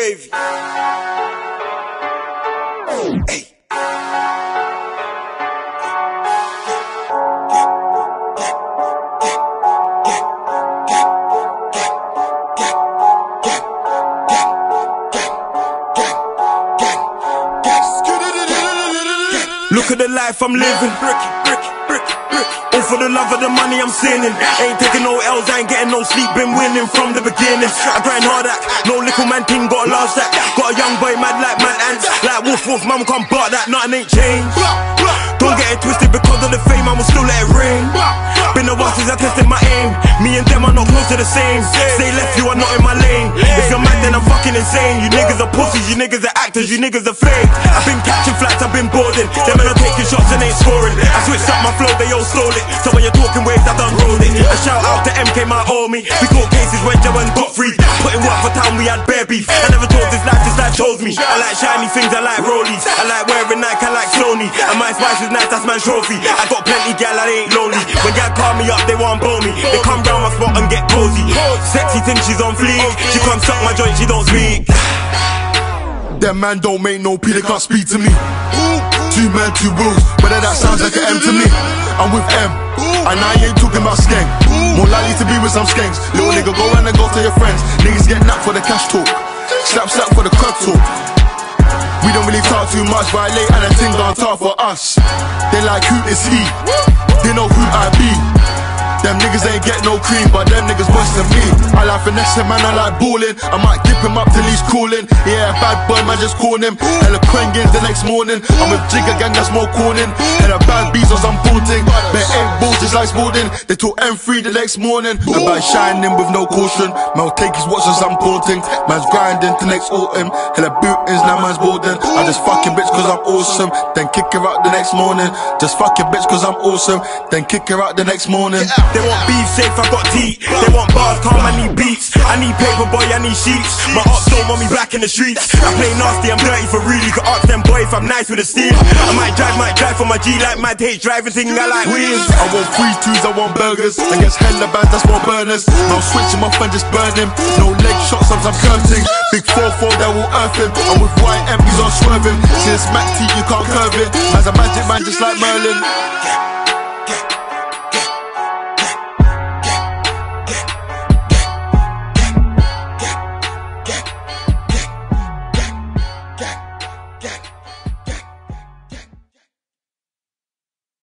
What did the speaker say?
wavy. Hey. Look at the life I'm living. All for the love of the money I'm sinning. Ain't taking no L's, I ain't getting no sleep. Been winning from the beginning. I grind hard at, no little man thing, got a large stack. Got a young boy mad like man ants. Like wolf wolf, mum can't bark that, nothing ain't changed. Don't get it twisted because of the fame, I will still let it rain. Been a while since I tested my aim. Me and them are not close to the same. Stay left, you are not in my lane. If you're mad then I'm fucking insane. You niggas are pussies, you niggas are actors, you niggas are fake. I've been catching flats, I've been boarding. Them men are taking shots and ain't scoring. I switched up my flow, they all stole it. So when you're talking waves, I done rolled it. A shout out to MK, my homie. We caught cases when Joe and got free. Putting work for town, we had bare beef. I never told this life chose me. I like shiny things, I like rollies. I like wearing Nike, I like Sony. And my spice is nice, that's my trophy. I got plenty gal, I ain't lonely. When gal call me up, they want blow me. They come round my spot and get cozy. Sexy thing, she's on fleek. She come suck my joint, she don't speak. Them man don't make no P, they can't speak to me. Two men, two rules, but that sounds like an M to me. I'm with M, and I ain't talking about skeng. More likely to be with some skanks. Little nigga, go round and go to your friends. Niggas get napped for the cash talk. Slap slap for the crap talk. We don't really talk too much, violate and the thing don't talk for us. They like who is he? They know who I be. Them niggas ain't get no cream, but them niggas worse than me. I like finessing, man, I like balling. I might dip him up till he's cooling. Yeah, bad boy, man, just call him. Hella quengins the next morning. I'm with Jigga gang, that's more corning. Hella bad beats or some porting. But ain't balls just like sporting. They talk M3 the next morning. About shining with no caution. Man, take his watch as I'm porting. Man's grinding to next autumn. Hella bootings, now man's boarding. I just fuck your bitch cause I'm awesome. Then kick her out the next morning. Just fuck your bitch cause I'm awesome. Then kick her out the next morning. They want beef safe, I got teeth. They want bars, calm, I need beats. I need paper boy, I need sheets. My ops don't want me back in the streets. I play nasty, I'm dirty for real. You can ask them boy if I'm nice with a steam. I might drive for my G like my H driving thing, I like wheels. I want 3-2s, I want burgers. And gets hella bands, that's more burners. Now switch him off and just burn him. No leg shots, I'm curving. Big 4-4 that will earth him. I'm with white MPs on swerving. Since Mac T, you can't curve it. Man's a magic man just like Merlin.